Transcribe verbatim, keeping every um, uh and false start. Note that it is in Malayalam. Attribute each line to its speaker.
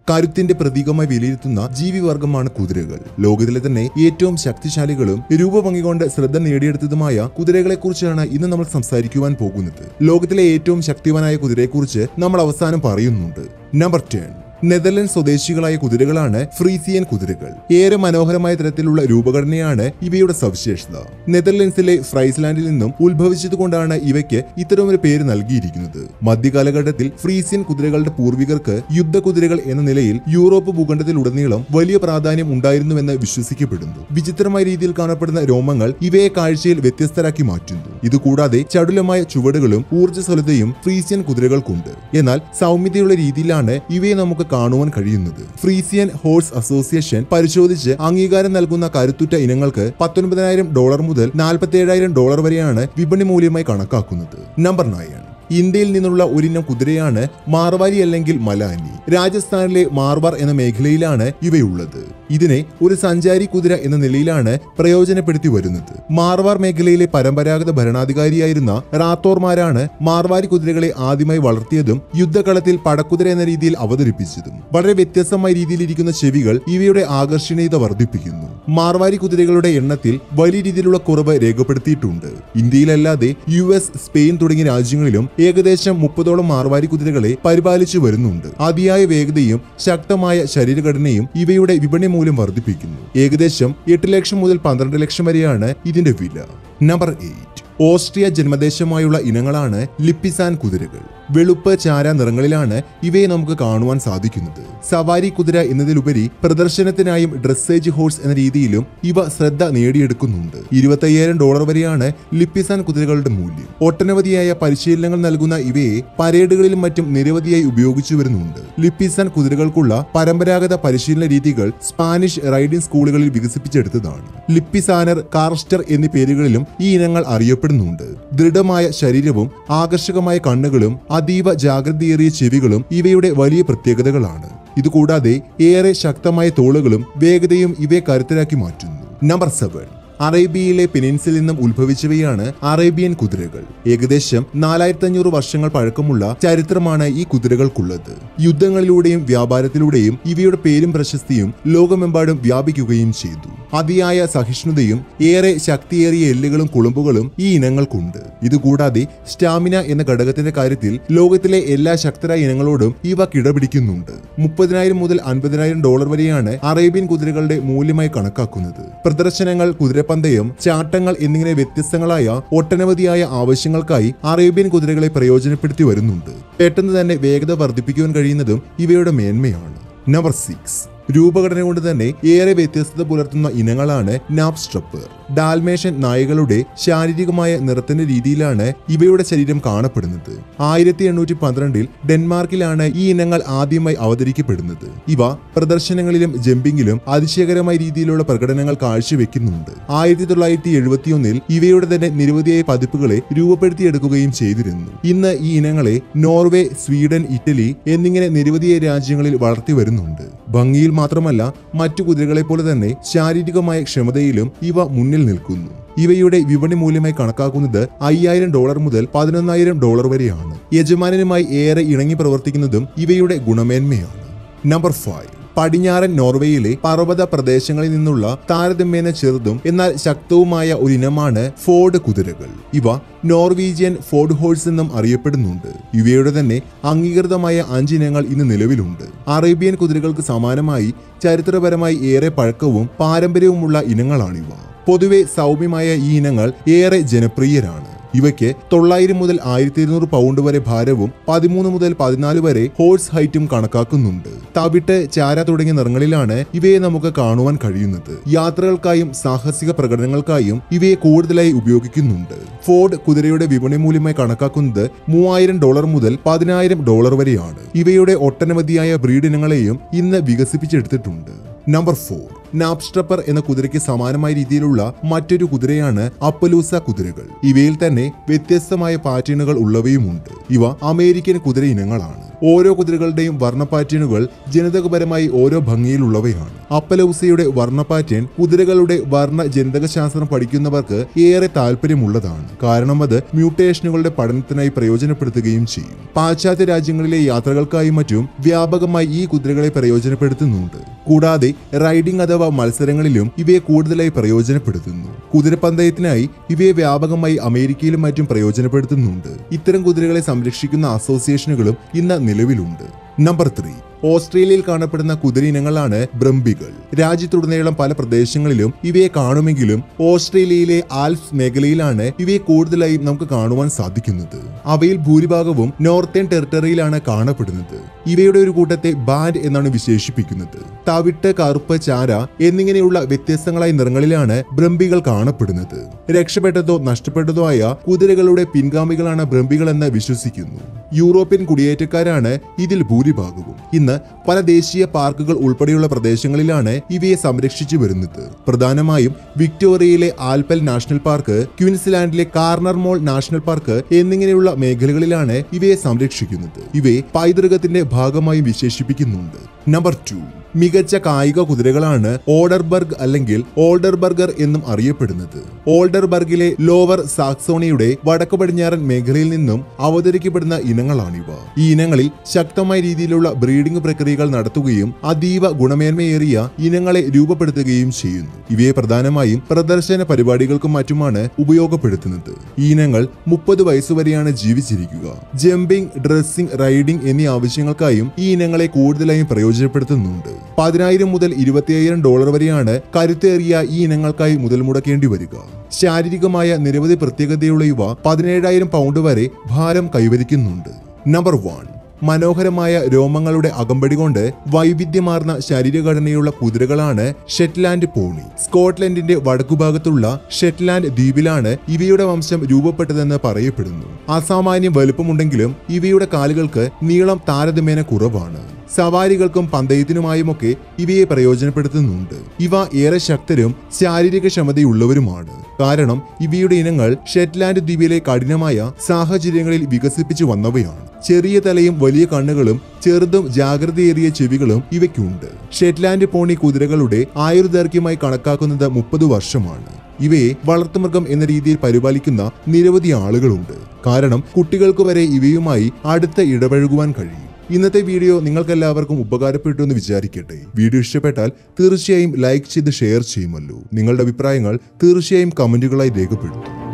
Speaker 1: കരുത്തിന്റെ പ്രതീകമായി വിലയിരുത്തുന്ന ജീവിവർഗമാണ് കുതിരകൾ. ലോകത്തിലെ തന്നെ ഏറ്റവും ശക്തിശാലികളും രൂപഭംഗി കൊണ്ട് ശ്രദ്ധ നേടിയെടുത്തതുമായ കുതിരകളെക്കുറിച്ചാണ് ഇന്ന് നമ്മൾ സംസാരിക്കുവാൻ പോകുന്നത്. ലോകത്തിലെ ഏറ്റവും ശക്തിവാനായ കുതിരയെക്കുറിച്ച് നമ്മൾ അവസാനം പറയുന്നുണ്ട്. Number ten. നെതർലൻഡ് സ്വദേശികളായ കുതിരകളാണ് ഫ്രീസിയൻ കുതിരകൾ. ഏറെ മനോഹരമായ തരത്തിലുള്ള രൂപഘടനയാണ് ഇവയുടെ സവിശേഷത. നെതർലൻഡ്സിലെ ഫ്രൈസ്ലാൻഡിൽ നിന്നും ഉത്ഭവിച്ചതുകൊണ്ടാണ് ഇവയ്ക്ക് ഇത്തരമൊരു പേര് നൽകിയിരിക്കുന്നത്. മധ്യകാലഘട്ടത്തിൽ ഫ്രീസിയൻ കുതിരകളുടെ പൂർവികർക്ക് യുദ്ധകുതിരകൾ എന്ന നിലയിൽ യൂറോപ്പ് ഭൂഖണ്ഡത്തിലുടനീളം വലിയ പ്രാധാന്യം ഉണ്ടായിരുന്നുവെന്ന് വിശ്വസിക്കപ്പെടുന്നു. വിചിത്രമായ രീതിയിൽ കാണപ്പെടുന്ന രോമങ്ങൾ ഇവയെ കാഴ്ചയിൽ വ്യത്യസ്തരാക്കി മാറ്റുന്നു. ഇതുകൂടാതെ ചടുലമായ ചുവടുകളും ഊർജ്ജസ്വലതയും ഫ്രീസിയൻ കുതിരകൾക്കുണ്ട്. എന്നാൽ സൗമ്യതയുള്ള രീതിയിലാണ് ഇവയെ നമുക്ക് കാണുവാൻ കഴിയുന്നത്. ഫ്രീസിയൻ ഹോഴ്സ് അസോസിയേഷൻ പരിശോധിച്ച് അംഗീകാരം നൽകുന്ന കരുത്തുറ്റ ഇനങ്ങൾക്ക് പത്തൊൻപതിനായിരം ഡോളർ മുതൽ നാൽപ്പത്തി ഏഴായിരം ഡോളർ വരെയാണ് വിപണി മൂല്യമായി കണക്കാക്കുന്നത്. Number nine. ഇന്ത്യയിൽ നിന്നുള്ള ഒരിനം കുതിരയാണ് മാർവാരി അല്ലെങ്കിൽ മലാനി. രാജസ്ഥാനിലെ മാർവാർ എന്ന മേഖലയിലാണ് ഇവയുള്ളത്. ഇതിനെ ഒരു സഞ്ചാരി കുതിര എന്ന നിലയിലാണ് പ്രയോജനപ്പെടുത്തി വരുന്നത്. മാർവാർ മേഖലയിലെ പരമ്പരാഗത ഭരണാധികാരിയായിരുന്ന റാത്തോർമാരാണ് മാർവാരി കുതിരകളെ ആദ്യമായി വളർത്തിയതും യുദ്ധകളത്തിൽ പടക്കുതിര എന്ന രീതിയിൽ അവതരിപ്പിച്ചതും. വളരെ വ്യത്യസ്തമായ രീതിയിലിരിക്കുന്ന ചെവികൾ ഇവയുടെ ആകർഷണീയത വർദ്ധിപ്പിക്കുന്നു. മാർവാരി കുതിരകളുടെ എണ്ണത്തിൽ വലിയ രീതിയിലുള്ള കുറവ് രേഖപ്പെടുത്തിയിട്ടുണ്ട്. ഇന്ത്യയിലല്ലാതെ യു എസ്, സ്പെയിൻ തുടങ്ങിയ രാജ്യങ്ങളിലും ഏകദേശം മുപ്പതോളം മാർവാരി കുതിരകളെ പരിപാലിച്ചു വരുന്നുണ്ട്. അതിയായ വേഗതയും ശക്തമായ ശരീരഘടനയും ഇവയുടെ വിപണി മൂല്യം വർദ്ധിപ്പിക്കുന്നു. ഏകദേശം എട്ട് ലക്ഷം മുതൽ പന്ത്രണ്ട് ലക്ഷം വരെയാണ് ഇതിന്റെ വില. Number eight. ഓസ്ട്രിയ ജന്മദേശമായുള്ള ഇനങ്ങളാണ് ലിപ്പിസാൻ കുതിരകൾ. വെളുപ്പ് ചാര നിറങ്ങളിലാണ് ഇവയെ നമുക്ക് കാണുവാൻ സാധിക്കുന്നത്. സവാരി കുതിര എന്നതിലുപരി പ്രദർശനത്തിനായും ഡ്രസ്സേജ് ഹോഴ്സ് എന്ന രീതിയിലും ഇവ ശ്രദ്ധ നേടിയെടുക്കുന്നുണ്ട്. ഇരുപത്തി അയ്യായിരം ഡോളർ വരെയാണ് ലിപ്പിസാൻ കുതിരകളുടെ മൂല്യം. ഒട്ടനവധിയായ പരിശീലനങ്ങൾ നൽകുന്ന ഇവയെ പരേഡുകളിലും മറ്റും നിരവധിയായി ഉപയോഗിച്ചു വരുന്നുണ്ട്. ലിപ്പിസാൻ കുതിരകൾക്കുള്ള പരമ്പരാഗത പരിശീലന രീതികൾ സ്പാനിഷ് റൈഡിംഗ് സ്കൂളുകളിൽ വികസിപ്പിച്ചെടുത്തതാണ്. ലിപ്പിസാനർ, കാർസ്റ്റർ എന്നീ പേരുകളിലും ഈ ഇനങ്ങൾ അറിയപ്പെടുന്നുണ്ട്. ദൃഢമായ ശരീരവും ആകർഷകമായ കണ്ണുകളും അതീവ ജാഗ്രതയേറിയ ചെവികളും ഇവയുടെ വലിയ പ്രത്യേകതകളാണ്. ഇതുകൂടാതെ ഏറെ ശക്തമായ തോളുകളും വേഗതയും ഇവയെ കരുത്തരാക്കി മാറ്റുന്നു. Number seven. അറേബ്യയിലെ പെനിൻസിൽ നിന്നും ഉത്ഭവിച്ചവയാണ് അറേബ്യൻ കുതിരകൾ. ഏകദേശം നാലായിരത്തി അഞ്ഞൂറ് വർഷങ്ങൾ പഴക്കമുള്ള ചരിത്രമാണ് ഈ കുതിരകൾക്കുള്ളത്. യുദ്ധങ്ങളിലൂടെയും വ്യാപാരത്തിലൂടെയും ഇവയുടെ പേരും പ്രശസ്തിയും ലോകമെമ്പാടും വ്യാപിക്കുകയും ചെയ്തു. അതിയായ സഹിഷ്ണുതയും ഏറെ ശക്തിയേറിയ എല്ലുകളും കുളമ്പുകളും ഈ ഇനങ്ങൾക്കുണ്ട്. ഇതുകൂടാതെ സ്റ്റാമിന എന്ന ഘടകത്തിന്റെ കാര്യത്തിൽ ലോകത്തിലെ എല്ലാ ശക്തരായ ഇനങ്ങളോടും ഇവ കിടപിടിക്കുന്നുണ്ട്. മുപ്പതിനായിരം മുതൽ അൻപതിനായിരം ഡോളർ വരെയാണ് അറേബ്യൻ കുതിരകളുടെ മൂല്യമായി കണക്കാക്കുന്നത്. പ്രദർശനങ്ങൾ, കുതിര പന്തയം, ചാട്ടങ്ങൾ എന്നിങ്ങനെ വ്യത്യസ്തങ്ങളായ ഒട്ടനവധിയായ ആവശ്യങ്ങൾക്കായി അറേബ്യൻ കുതിരകളെ പ്രയോജനപ്പെടുത്തി വരുന്നുണ്ട്. പെട്ടെന്ന് തന്നെ വേഗത വർദ്ധിപ്പിക്കുവാൻ കഴിയുന്നതും ഇവയുടെ മേന്മയാണ്. Number six. രൂപഘടന കൊണ്ട് തന്നെ ഏറെ വ്യത്യസ്തത പുലർത്തുന്ന ഇനങ്ങളാണ് നാപ്സ്ട്രപ്പർ. ഡാൽമേഷ്യൻ നായകളുടെ ശാരീരികമായ നിറത്തിന്റെ രീതിയിലാണ് ഇവയുടെ ശരീരം കാണപ്പെടുന്നത്. ആയിരത്തി എണ്ണൂറ്റി പന്ത്രണ്ടിൽ ഡെൻമാർക്കിലാണ് ഈ ഇനങ്ങൾ ആദ്യമായി അവതരിക്കപ്പെടുന്നത്. ഇവ പ്രദർശനങ്ങളിലും ജമ്പിങ്ങിലും അതിശയകരമായ രീതിയിലുള്ള പ്രകടനങ്ങൾ കാഴ്ചവെക്കുന്നുണ്ട്. ആയിരത്തി തൊള്ളായിരത്തി എഴുപത്തിയൊന്നിൽ ഇവയുടെ തന്നെ നിരവധിയായ പതിപ്പുകളെ രൂപപ്പെടുത്തിയെടുക്കുകയും ചെയ്തിരുന്നു. ഇന്ന് ഈ ഇനങ്ങളെ നോർവേ, സ്വീഡൻ, ഇറ്റലി എന്നിങ്ങനെ നിരവധിയായ രാജ്യങ്ങളിൽ വളർത്തി വരുന്നുണ്ട്. ഭംഗിയിൽ മാത്രമല്ല മറ്റു കുതിരകളെ പോലെ തന്നെ ശാരീരികമായ ക്ഷമതയിലും ഇവ മുന്നിൽ നിൽക്കുന്നു. ഇവയുടെ വിപണി മൂല്യമായി കണക്കാക്കുന്നത് അയ്യായിരം ഡോളർ മുതൽ പതിനൊന്നായിരം ഡോളർ വരെയാണ്. യജമാനനുമായി ഏറെ ഇണങ്ങി പ്രവർത്തിക്കുന്നതും ഇവയുടെ ഗുണമേന്മയാണ്. Number five. പടിഞ്ഞാറൻ നോർവേയിലെ പർവ്വത പ്രദേശങ്ങളിൽ നിന്നുള്ള താരതമ്യേന ചെറുതും എന്നാൽ ശക്തവുമായ ഒരു ഇനമാണ് ഫോർഡ് കുതിരകൾ. ഇവ നോർവീജിയൻ ഫോർഡ് ഹോഴ്സ് എന്നും അറിയപ്പെടുന്നുണ്ട്. ഇവയുടെ തന്നെ അംഗീകൃതമായ അഞ്ചിനങ്ങൾ ഇന്ന് നിലവിലുണ്ട്. അറേബ്യൻ കുതിരകൾക്ക് സമാനമായി ചരിത്രപരമായി ഏറെ പഴക്കവും പാരമ്പര്യവുമുള്ള ഇനങ്ങളാണിവ. പൊതുവെ സൗമ്യമായ ഈ ഇനങ്ങൾ ഏറെ ജനപ്രിയരാണ്. ഇവയ്ക്ക് തൊള്ളായിരം മുതൽ ആയിരത്തി ഇരുന്നൂറ് പൗണ്ട് വരെ ഭാരവും പതിമൂന്ന് മുതൽ പതിനാല് വരെ ഹോഴ്സ് ഹൈറ്റും കണക്കാക്കുന്നുണ്ട്. തവിട്ട്, ചാര തുടങ്ങിയ നിറങ്ങളിലാണ് ഇവയെ നമുക്ക് കാണുവാൻ കഴിയുന്നത്. യാത്രകൾക്കായും സാഹസിക പ്രകടനങ്ങൾക്കായും ഇവയെ കൂടുതലായി ഉപയോഗിക്കുന്നുണ്ട്. ഫോർഡ് കുതിരയുടെ വിപണി മൂല്യമായി കണക്കാക്കുന്നത് മൂവായിരം ഡോളർ മുതൽ പതിനായിരം ഡോളർ വരെയാണ്. ഇവയുടെ ഒട്ടനവധിയായ ബ്രീഡ് ഇനങ്ങളെയും ഇന്ന് വികസിപ്പിച്ചെടുത്തിട്ടുണ്ട്. നമ്പർ ഫോർ, നാപ്സ്ട്രപ്പർ എന്ന കുതിരയ്ക്ക് സമാനമായ രീതിയിലുള്ള മറ്റൊരു കുതിരയാണ് അപ്പലൂസ കുതിരകൾ. ഇവയിൽ തന്നെ വ്യത്യസ്തമായ പാറ്റേണുകൾ ഉള്ളവയുമുണ്ട്. ഇവ അമേരിക്കൻ കുതിര ഇനങ്ങളാണ്. ഓരോ കുതിരകളുടെയും വർണ്ണ പാറ്റേണുകൾ ജനിതകപരമായി ഓരോ ഭംഗിയിലുള്ളവയാണ്. അപ്പലൂസയുടെ വർണ്ണ പാറ്റേൺ കുതിരകളുടെ വർണ്ണ ജനിതകശാസ്ത്രം പഠിക്കുന്നവർക്ക് ഏറെ താല്പര്യമുള്ളതാണ്. കാരണം അത് മ്യൂട്ടേഷനുകളുടെ പഠനത്തിനായി പ്രയോജനപ്പെടുത്തുകയും ചെയ്യും. പാശ്ചാത്യ രാജ്യങ്ങളിലെ യാത്രകൾക്കായും മറ്റും വ്യാപകമായി ഈ കുതിരകളെ പ്രയോജനപ്പെടുത്തുന്നുണ്ട്. കൂടാതെ റൈഡിംഗ് അഥവാ മത്സരങ്ങളിലും ഇവയെ കൂടുതലായി പ്രയോജനപ്പെടുത്തുന്നു. കുതിരപ്പന്തയത്തിനായി ഇവയെ വ്യാപകമായി അമേരിക്കയിലും മറ്റും പ്രയോജനപ്പെടുത്തുന്നുണ്ട്. ഇത്തരം കുതിരകളെ സംരക്ഷിക്കുന്ന അസോസിയേഷനുകളും ഇന്ന് നിലവിലുണ്ട്. നമ്പർ ത്രീ, ഓസ്ട്രേലിയയിൽ കാണപ്പെടുന്ന കുതിര ഇനങ്ങളാണ് ബ്രംബികൾ. രാജ്യത്തുടനീളം പല പ്രദേശങ്ങളിലും ഇവയെ കാണുമെങ്കിലും ഓസ്ട്രേലിയയിലെ ആൽപ്സ് മേഖലയിലാണ് ഇവയെ കൂടുതലായും നമുക്ക് കാണുവാൻ സാധിക്കുന്നത്. അവയിൽ ഭൂരിഭാഗവും നോർത്തേൺ ടെറിട്ടറിയിലാണ് കാണപ്പെടുന്നത്. ഇവയുടെ ഒരു കൂട്ടത്തെ ബാൻഡ് എന്നാണ് വിശേഷിപ്പിക്കുന്നത്. തവിട്ട്, കറുപ്പ്, ചാര എന്നിങ്ങനെയുള്ള വ്യത്യസ്തങ്ങളായ നിറങ്ങളിലാണ് ബ്രംബികൾ കാണപ്പെടുന്നത്. രക്ഷപ്പെട്ടതോ നഷ്ടപ്പെട്ടതോ ആയ കുതിരകളുടെ പിൻഗാമികളാണ് ബ്രംബികൾ എന്ന് വിശ്വസിക്കുന്നു. യൂറോപ്യൻ കുടിയേറ്റക്കാരാണ് ഇതിൽ ഭൂരിഭാഗവും. ഇന്ന് പല ദേശീയ പാർക്കുകൾ ഉൾപ്പെടെയുള്ള പ്രദേശങ്ങളിലാണ് ഇവയെ സംരക്ഷിച്ചു വരുന്നത്. പ്രധാനമായും വിക്ടോറിയയിലെ ആൽപ്പൽ നാഷണൽ പാർക്ക്, ക്വീൻസ്ലാൻഡിലെ കാർണർമോൾ നാഷണൽ പാർക്ക് എന്നിങ്ങനെയുള്ള മേഖലകളിലാണ് ഇവയെ സംരക്ഷിക്കുന്നത്. ഇവയെ പൈതൃകത്തിന്റെ ഭാഗമായി വിശേഷിപ്പിക്കുന്നുണ്ട്. നമ്പർ ടു, മികച്ച കായിക കുതിരകളാണ് ഓൾഡർബർഗ് അല്ലെങ്കിൽ ഓൾഡർബർഗർ എന്നും അറിയപ്പെടുന്നത്. ഓൾഡർബർഗിലെ ലോവർ സാക്സോണിയുടെ വടക്കു പടിഞ്ഞാറൻ മേഖലയിൽ നിന്നും അവതരിക്കപ്പെടുന്ന ഇനങ്ങളാണിവ. ഈ ഇനങ്ങളിൽ ശക്തമായ രീതിയിലുള്ള ബ്രീഡിംഗ് പ്രക്രിയകൾ നടത്തുകയും അതീവ ഗുണമേന്മയേറിയ ഇനങ്ങളെ രൂപപ്പെടുത്തുകയും ചെയ്യുന്നു. ഇവയെ പ്രധാനമായും പ്രദർശന പരിപാടികൾക്കും മറ്റുമാണ് ഉപയോഗപ്പെടുത്തുന്നത്. ഈ ഇനങ്ങൾ മുപ്പത് വയസ്സുവരെയാണ് ജീവിച്ചിരിക്കുക. ജമ്പിംഗ്, ഡ്രസ്സിംഗ്, റൈഡിംഗ് എന്നീ ആവശ്യങ്ങൾക്കായും ഈ ഇനങ്ങളെ കൂടുതലായും പ്രയോജനപ്പെടുത്തുന്നുണ്ട്. പതിനായിരം മുതൽ ഇരുപത്തിയ്യായിരം ഡോളർ വരെയാണ് കരുത്തേറിയ ഈ ഇനങ്ങൾക്കായി മുതൽ മുടക്കേണ്ടി വരിക. ശാരീരികമായ നിരവധി പ്രത്യേകതയുള്ള ഇവ പതിനേഴായിരം പൗണ്ട് വരെ ഭാരം കൈവരിക്കുന്നുണ്ട്. നമ്പർ വൺ, മനോഹരമായ രോമങ്ങളുടെ അകമ്പടി കൊണ്ട് വൈവിധ്യമാർന്ന ശരീരഘടനയുള്ള കുതിരകളാണ് ഷെറ്റ്ലാൻഡ് പോണി. സ്കോട്ട്ലൻഡിന്റെ വടക്കുഭാഗത്തുള്ള ഷെറ്റ്ലാൻഡ് ദ്വീപിലാണ് ഇവയുടെ വംശം രൂപപ്പെട്ടതെന്ന് പറയപ്പെടുന്നു. അസാമാന്യം വലുപ്പമുണ്ടെങ്കിലും ഇവയുടെ കാലുകൾക്ക് നീളം താരതമ്യേന കുറവാണ്. സവാരികൾക്കും പന്തയത്തിനുമായുമൊക്കെ ഇവയെ പ്രയോജനപ്പെടുത്തുന്നുണ്ട്. ഇവ ഏറെ ശക്തരും ശാരീരിക ക്ഷമതയുള്ളവരുമാണ്. കാരണം ഇവയുടെ ഇനങ്ങൾ ഷെറ്റ്ലാൻഡ് ദ്വീപിലെ കഠിനമായ സാഹചര്യങ്ങളിൽ വികസിപ്പിച്ചു വന്നവയാണ്. ചെറിയ തലയും വലിയ കണ്ണുകളും ചെറുതും ജാഗ്രതയേറിയ ചെവികളും ഇവയ്ക്കുണ്ട്. ഷെറ്റ്ലാൻഡ് പോണി കുതിരകളുടെ ആയുർദൈർഘ്യമായി കണക്കാക്കുന്നത് മുപ്പത് വർഷമാണ്. ഇവയെ വളർത്തുമൃഗം എന്ന രീതിയിൽ പരിപാലിക്കുന്ന നിരവധി ആളുകളുണ്ട്. കാരണം കുട്ടികൾക്ക് വരെ ഇവയുമായി അടുത്ത് ഇടപഴകുവാൻ കഴിയും. ഇന്നത്തെ വീഡിയോ നിങ്ങൾക്കെല്ലാവർക്കും ഉപകാരപ്പെട്ടു എന്ന് വിചാരിക്കട്ടെ. വീഡിയോ ഇഷ്ടപ്പെട്ടാൽ തീർച്ചയായും ലൈക്ക് ചെയ്ത് ഷെയർ ചെയ്യുമല്ലോ. നിങ്ങളുടെ അഭിപ്രായങ്ങൾ തീർച്ചയായും കമന്റുകളായി രേഖപ്പെടുത്തും.